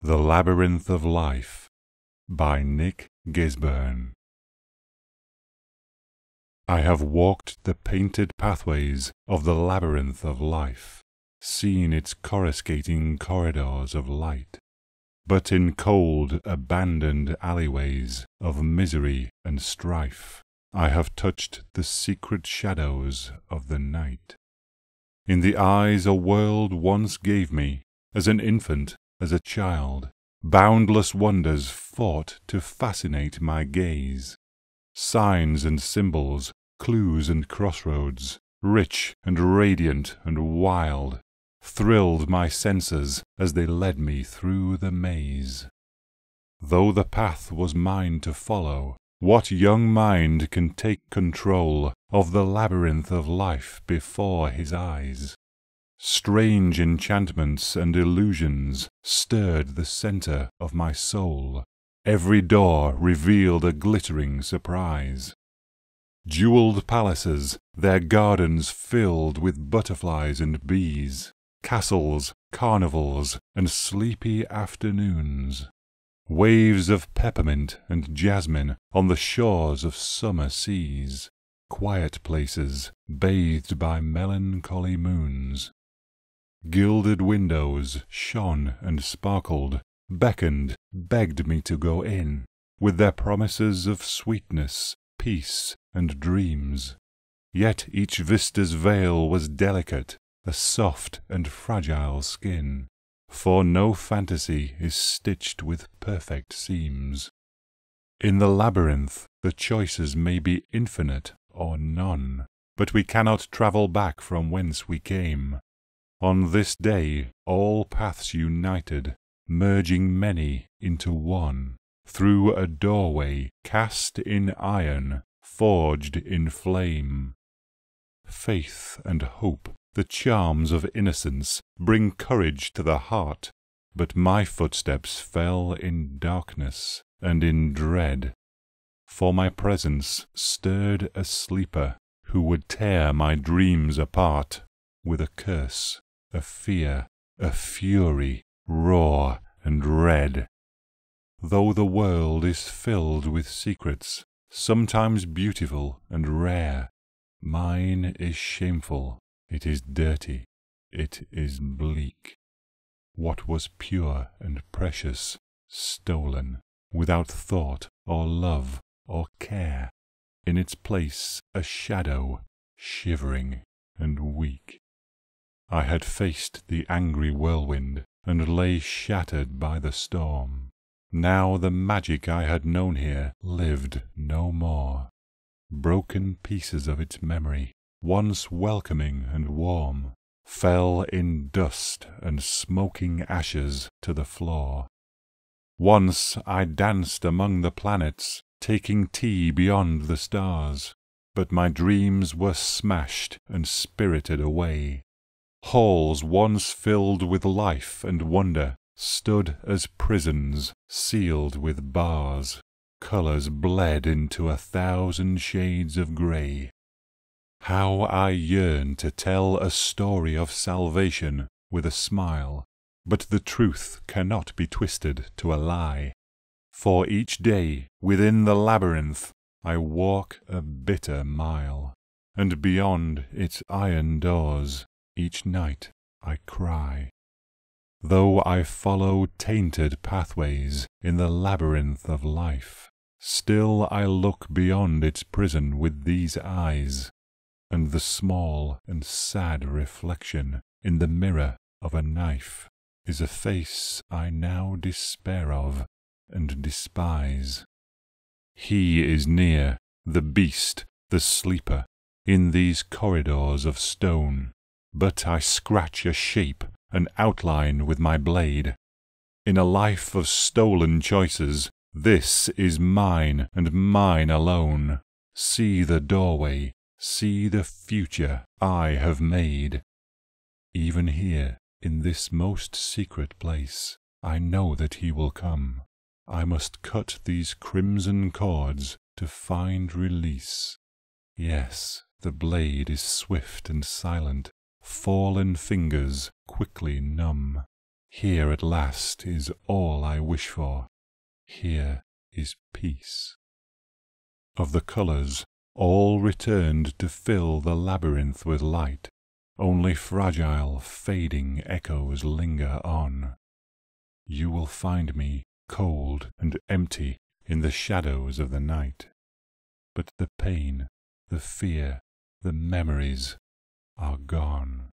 The Labyrinth of Life by Nick Gisburne. I have walked the painted pathways of the labyrinth of life, seen its coruscating corridors of light, but in cold, abandoned alleyways of misery and strife, I have touched the secret shadows of the night. In the eyes a world once gave me, as an infant, as a child, boundless wonders fought to fascinate my gaze. Signs and symbols, clues and crossroads, rich and radiant and wild, thrilled my senses as they led me through the maze. Though the path was mine to follow, what young mind can take control of the labyrinth of life before his eyes? Strange enchantments and illusions stirred the centre of my soul. Every door revealed a glittering surprise. Jewelled palaces, their gardens filled with butterflies and bees, castles, carnivals, and sleepy afternoons. Waves of peppermint and jasmine on the shores of summer seas, quiet places bathed by melancholy moons. Gilded windows shone and sparkled, beckoned, begged me to go in, with their promises of sweetness, peace, and dreams. Yet each vista's veil was delicate, a soft and fragile skin, for no fantasy is stitched with perfect seams. In the labyrinth the choices may be infinite or none, but we cannot travel back from whence we came. On this day all paths united, merging many into one, through a doorway cast in iron, forged in flame. Faith and hope, the charms of innocence, bring courage to the heart, but my footsteps fell in darkness and in dread, for my presence stirred a sleeper who would tear my dreams apart with a curse, a fear, a fury, raw and red. Though the world is filled with secrets, sometimes beautiful and rare, mine is shameful, it is dirty, it is bleak. What was pure and precious, stolen, without thought or love or care, in its place a shadow, shivering and weak. I had faced the angry whirlwind, and lay shattered by the storm. Now the magic I had known here lived no more. Broken pieces of its memory, once welcoming and warm, fell in dust and smoking ashes to the floor. Once I danced among the planets, taking tea beyond the stars, but my dreams were smashed and spirited away. Halls once filled with life and wonder stood as prisons sealed with bars. Colours bled into 1,000 shades of grey. How I yearn to tell a story of salvation with a smile, but the truth cannot be twisted to a lie. For each day within the labyrinth I walk a bitter mile, and beyond its iron doors each night I cry. Though I follow tainted pathways in the labyrinth of life, still I look beyond its prison with these eyes, and the small and sad reflection in the mirror of a knife is a face I now despair of and despise. He is near, the beast, the sleeper, in these corridors of stone, but I scratch a shape, an outline with my blade. In a life of stolen choices, this is mine and mine alone. See the doorway, see the future I have made. Even here, in this most secret place, I know that he will come. I must cut these crimson cords to find release. Yes, the blade is swift and silent, fallen fingers quickly numb. Here at last is all I wish for. Here is peace. Of the colours, all returned to fill the labyrinth with light. Only fragile, fading echoes linger on. You will find me cold and empty in the shadows of the night. But the pain, the fear, the memories are gone.